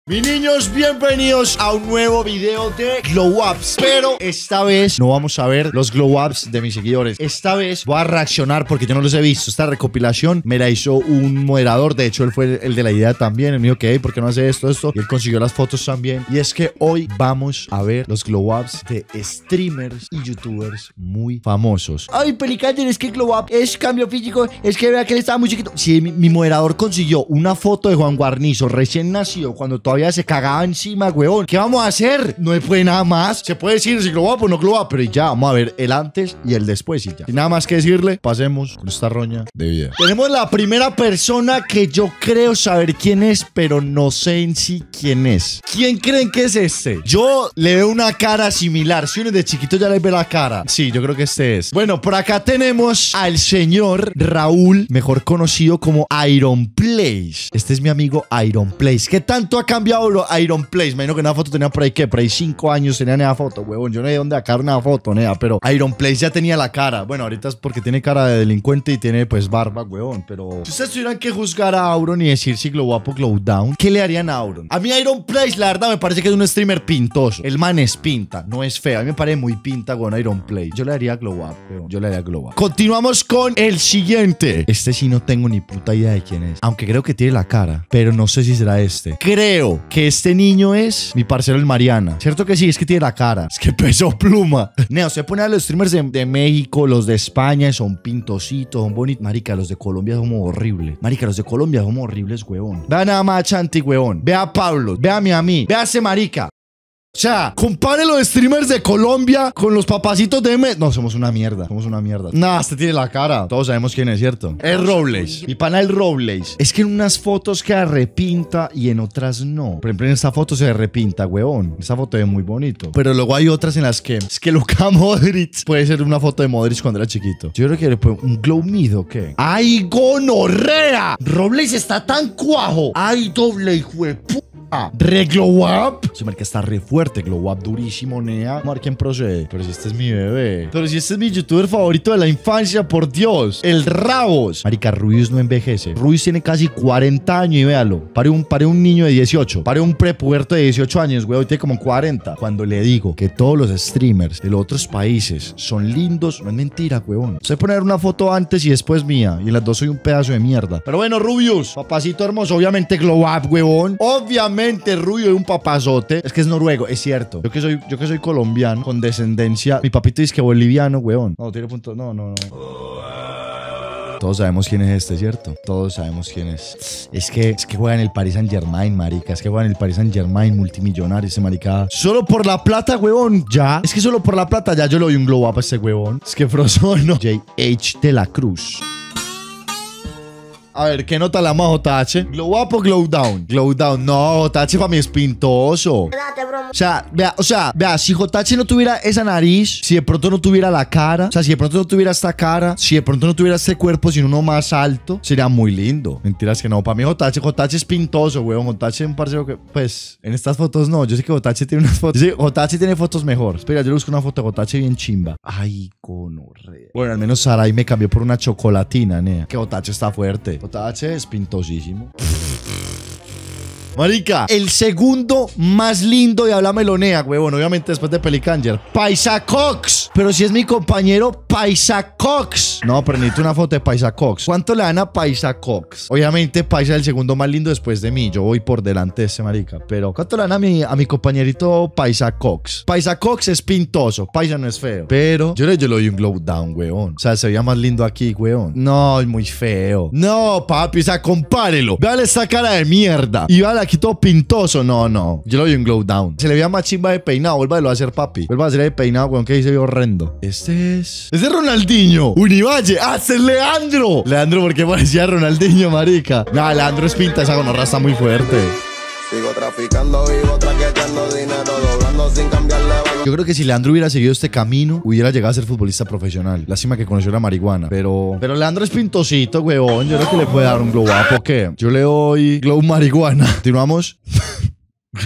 Mis niños, bienvenidos a un nuevo video de Glow Ups. Pero esta vez no vamos a ver los Glow Ups de mis seguidores. Esta vez voy a reaccionar porque yo no los he visto. Esta recopilación me la hizo un moderador. De hecho, él fue el de la idea también. Él me dijo que, hey, ¿por qué no hace esto? Y él consiguió las fotos también. Y es que hoy vamos a ver los Glow Ups de streamers y youtubers muy famosos. Ay, Pelicander, es que Glow Up es cambio físico. Es que vea que él estaba muy chiquito. Sí, mi moderador consiguió una foto de Juan Guarnizo recién nacido, cuando todavía se cagaba encima, huevón. ¿Qué vamos a hacer? No se puede nada más. Se puede decir si Glow Up o no Glow Up, pero ya, vamos a ver el antes y el después y ya. Sin nada más que decirle, pasemos con esta roña de video. Tenemos la primera persona que yo creo saber quién es, pero no sé en sí quién es. ¿Quién creen que es este? Yo le veo una cara similar. Si uno de chiquito ya le ve la cara. Sí, yo creo que este es. Bueno, por acá tenemos al señor Raúl, mejor conocido como Ironplays. Este es mi amigo Ironplays. ¿Qué tanto ha cambiado Ironplays? Me imagino que una foto tenía por ahí, ¿qué? Por ahí 5 años tenía una foto, huevón. Yo no sé de dónde sacar una foto, nea, pero Ironplays ya tenía la cara. Bueno, ahorita es porque tiene cara de delincuente y tiene, pues, barba, huevón. Pero si ustedes tuvieran que juzgar a Auron y decir si Glow Up o Glow Down, ¿qué le harían a Auron? A mí Ironplays, la verdad, me parece que es un streamer pintoso. El man es pinta, no es feo. A mí me parece muy pinta con Ironplays. Yo le haría Glow Up, huevón. Yo le haría Glow Up. Continuamos con el siguiente. Este sí no tengo ni puta idea de quién es. Aunque creo que tiene la cara, pero no sé si será este. Creo que este niño es mi parcero el Mariana. ¿Cierto que sí? Es que tiene la cara. Es que Peso Pluma. Neo, usted pone a los streamers de México, los de España, son pintositos, son bonitos. Marica, los de Colombia son horribles. Marica, los de Colombia son horribles, huevón. Vea nada más a Chanti, huevón. Vea a Pablo. Vea a mí. Vea a ese marica. O sea, compare los streamers de Colombia con los papacitos de M. No, somos una mierda. Somos una mierda. Nah, este tiene la cara. Todos sabemos quién es, ¿cierto? Es Robles. Mi pana el Robles. Es que en unas fotos queda repinta y en otras no. Por ejemplo, en esta foto se repinta, huevón. Esta foto es muy bonito. Pero luego hay otras en las que es que Luka Modric puede ser una foto de Modric cuando era chiquito. Yo creo que le pongo un glow mid o qué. ¡Ay, gonorrea! Robles está tan cuajo. ¡Ay, doble hijo de puta! Re Glow Up. Se marca está re fuerte. Glow Up durísimo, nea. Marquen procede. Pero si este es mi bebé. Pero si este es mi youtuber favorito de la infancia, por Dios. El Rabos. Marica, Rubius no envejece. Rubius tiene casi 40 años y véalo. Pare un niño de 18. Pare un prepuberto de 18 años, güey. Hoy tiene como 40. Cuando le digo que todos los streamers de los otros países son lindos, no es mentira, huevón. Sé poner una foto antes y después mía. Y en las dos soy un pedazo de mierda. Pero bueno, Rubius. Papacito hermoso. Obviamente Glow Up, huevón. Obviamente. Rubio y un papazote. Es que es noruego, es cierto. Yo que soy colombiano, con descendencia. Mi papito dice que boliviano, weón. No, tiene punto. No. Todos sabemos quién es este, ¿cierto? Todos sabemos quién es. Es que juega en el Paris Saint-Germain, marica. Es que juega en el Paris Saint-Germain, multimillonario ese marica. Solo por la plata, huevón, ya. Es que solo por la plata ya yo le doy un glow up a ese huevón. Es que Frozono. JH de la Cruz. A ver, ¿qué nota la más JH? ¿Glow Up o Glow Down? Glow Down. No, JH para mí es pintoso. O sea, vea, si JH no tuviera esa nariz, si de pronto no tuviera la cara, o sea, si de pronto no tuviera esta cara, si de pronto no tuviera este cuerpo, sino uno más alto, sería muy lindo. Mentiras que no. Para mí JH es pintoso, weón. JH es un parcero que, pues, en estas fotos no. Yo sé que JH tiene unas fotos. Yo sé que JH tiene fotos mejor. Espera, yo le busco una foto de JH bien chimba. Ay, gonorrea. Bueno, al menos Sarai me cambió por una chocolatina, nea. Que JH está fuerte. JH es pintosísimo. Marica, el segundo más lindo de Habla Melonea, huevón. Obviamente después de Pelicanger. Paisa Cox. Pero si es mi compañero Paisa Cox. No, pero necesito una foto de Paisa Cox. ¿Cuánto le dan a Paisa Cox? Obviamente Paisa es el segundo más lindo después de mí. Yo voy por delante de ese marica. Pero ¿cuánto le dan a mi compañerito Paisa Cox? Paisa Cox es pintoso. Paisa no es feo. Pero yo le doy un glow down, huevón. O sea, se veía más lindo aquí, huevón. No, es muy feo. No, papi, o sea, compárelo. Véale esta cara de mierda. Y véale aquí todo pintoso. No. Yo le doy un glow down. Se le veía más chimba de peinado. Vuélvalo a hacer, papi. Vuelva a hacer de peinado, weón, que ahí se ve horrendo. Este es Ronaldinho. Univalle. ¡Ah, este es Leandro! Leandro, porque parecía Ronaldinho, marica. Nah, Leandro es pinta. Esa gonorra está muy fuerte. Sigo traficando, vivo traqueteando dinero, doblando sin cambiarle. Yo creo que si Leandro hubiera seguido este camino, hubiera llegado a ser futbolista profesional. Lástima que conoció la marihuana. Pero Leandro es pintosito, huevón. Yo creo que le puede dar un glow up, ¿o qué? Yo le doy glow marihuana. Continuamos.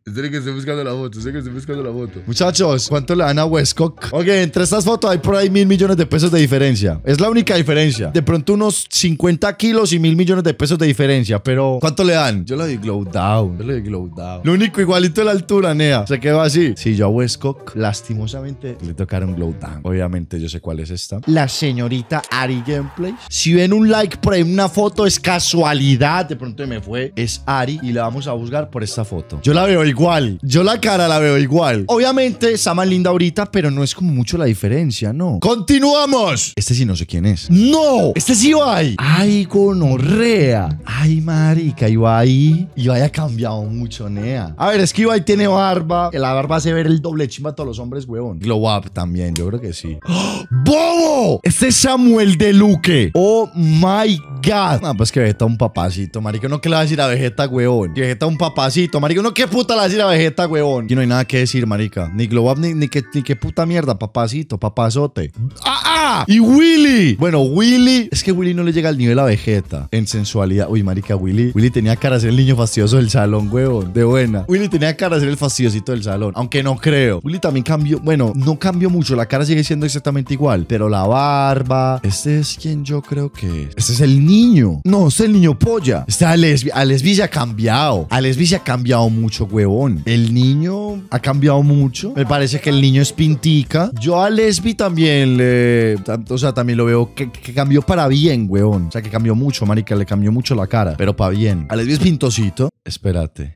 Esperen que estoy buscando la foto, Muchachos, ¿cuánto le dan a Westcock? Ok, entre estas fotos hay por ahí 1.000 millones de pesos de diferencia. Es la única diferencia. De pronto unos 50 kilos y 1.000 millones de pesos de diferencia. Pero, ¿cuánto le dan? Yo le doy glow down. Lo único igualito de la altura, nea. Se quedó así. Sí, yo a Westcock, lastimosamente, le tocaron glow down. Obviamente, yo sé cuál es esta. La señorita Ari Gameplay. Si ven un like por ahí, una foto, es casualidad. De pronto me fue. Es Ari y la vamos a juzgar por esta foto. Yo la veo igual. Yo la cara la veo igual. Obviamente, está más linda ahorita, pero no es como mucho la diferencia, ¿no? ¡Continuamos! Este sí no sé quién es. ¡No! Este sí Ibai. ¡Ay, gonorrea! ¡Ay, marica! Ibai ha cambiado mucho, nea. A ver, es que Ibai tiene barba. Que la barba hace ver el doble chimba a todos los hombres, huevón. Glow up también, yo creo que sí. ¡Oh! ¡Bobo! Este es Samuel de Luque. ¡Oh, my God! No, pues que Vegeta un papacito, marica. ¿No qué le va a decir a Vegeta, huevón? Que Vegeta un papacito, marica. ¿No qué puta le va a decir a Vegeta, huevón? Aquí no hay nada que decir, marica. Ni glow up, ni qué puta mierda. Papacito, papazote. ¡Ah! ¡Y Willy! Bueno, Willy... Es que Willy no le llega al nivel a Vegeta en sensualidad. Uy, marica, Willy tenía cara de ser el niño fastidioso del salón, huevón. De buena. Willy tenía cara de ser el fastidiosito del salón. Aunque no creo. Willy también cambió... Bueno, no cambió mucho. La cara sigue siendo exactamente igual. Pero la barba... Este es quien yo creo que es. Este es el niño. No, este es el niño polla. Este a Lesbi se ha cambiado. A Lesbi se ha cambiado mucho, huevón. El niño ha cambiado mucho. Me parece que el niño es pintica. Yo a Lesbi también también lo veo que cambió para bien, huevón. O sea, que cambió mucho, marica. Le cambió mucho la cara. Pero para bien. A Lesbi es pintosito. Espérate.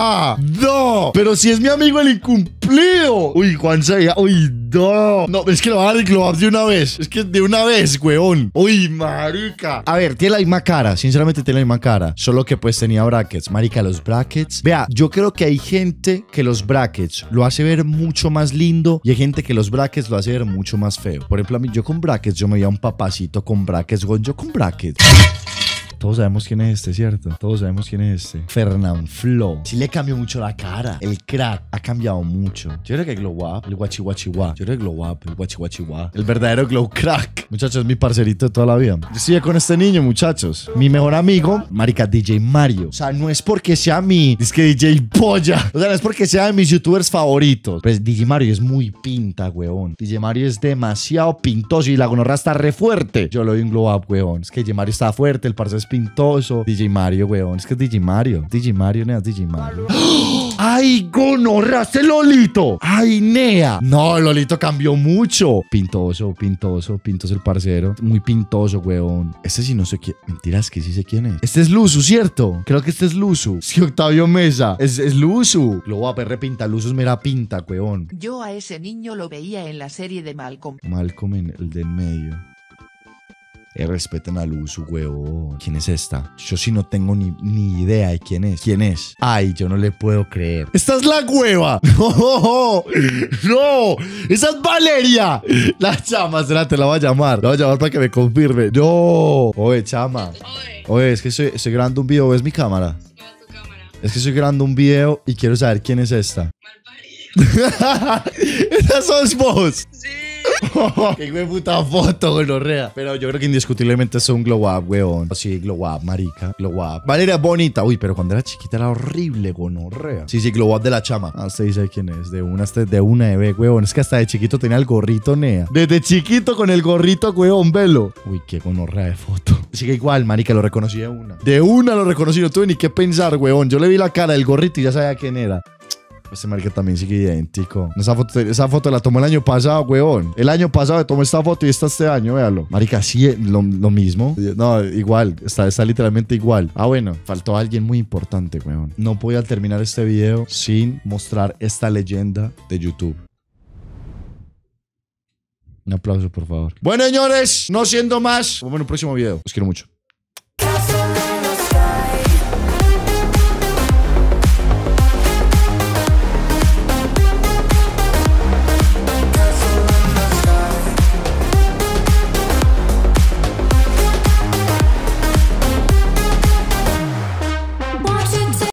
¡No! Pero si es mi amigo el incumplido. Uy, Juan Seya. Uy, no. No, es que lo van a dar el glow up de una vez. Es que de una vez, huevón. Uy, marica. A ver, tiene la misma cara. Sinceramente tiene la misma cara. Solo que pues tenía brackets. Marica, los brackets. Vea, yo creo que hay gente que los brackets lo hace ver mucho más lindo y hay gente que los brackets lo hace ver mucho más feo. Por ejemplo, a mí, yo con brackets, yo me veía un papacito con brackets. Yo con brackets. Todos sabemos quién es este, ¿cierto? Todos sabemos quién es este. Fernanfloo. Sí le cambió mucho la cara. El crack ha cambiado mucho. Yo creo que Glow Up, el guachihuachihuá. Yo creo que Glow Up, el guachihuachihuá. El verdadero Glow Crack. Muchachos, es mi parcerito de toda la vida. Yo estoy con este niño, muchachos. Mi mejor amigo, marica, DJ Mario. O sea, no es porque sea es que DJ Polla. O sea, no es porque sea de mis youtubers favoritos. Pues DJ Mario es muy pinta, weón. DJ Mario es demasiado pintoso y la gonorra está re fuerte. Yo le doy un Glow Up, weón. Es que DJ Mario está fuerte, el parce es pintoso. DJ Mario, weón. Es que es DJ Mario. DJ Mario, nea, DJ Mario. ¡Ay, gonorra! ¡Este Lolito! ¡Ay, nea! No, el Lolito cambió mucho. Pintoso el parcero. Muy pintoso, weón. Este sí no sé quién. Mentiras, que sí sé quién es. Este es Luzu, ¿cierto? Creo que este es Luzu. Sí, Octavio Mesa. Es Luzu. Lo voy a ver repinta. Luzu es mera pinta, weón. Yo a ese niño lo veía en la serie de Malcolm. Malcolm en el del medio. Respeten a Luzu, huevón. ¿Quién es esta? Yo sí no tengo ni idea de quién es. ¿Quién es? Ay, yo no le puedo creer. ¡Esta es la hueva! ¡No! ¡No! ¡Esa es Valeria! La chama, será, te la voy a llamar. La voy a llamar para que me confirme. ¡No! Oye, chama. Oye, es que estoy grabando un video. ¿Ves mi cámara? Tu cámara. Es que estoy grabando un video y quiero saber quién es esta. ¿Esas sos vos? Sí. Qué güey puta foto, gonorrea. Pero yo creo que indiscutiblemente es un glow up, weón. Sí, glow up, marica. Glow up. Valeria es bonita. Uy, pero cuando era chiquita era horrible, gonorrea. Sí, glow up de la chama. Ah, usted dice quién es. De una de B, weón. Es que hasta de chiquito tenía el gorrito, nea. Desde chiquito con el gorrito, weón, velo. Uy, qué gonorrea de foto. Sigue igual, marica, lo reconocí de una. De una lo reconocí, no tuve ni qué pensar, weón. Yo le vi la cara del gorrito y ya sabía quién era. Este marica también sigue idéntico. Esa foto la tomó el año pasado, weón. El año pasado le tomó esta foto y esta este año, véalo. Marica, sí, lo mismo. No, igual. Está literalmente igual. Ah, bueno. Faltó alguien muy importante, weón. No voy a terminar este video sin mostrar esta leyenda de YouTube. Un aplauso, por favor. Bueno, señores, no siendo más, nos vemos en un próximo video. Los quiero mucho.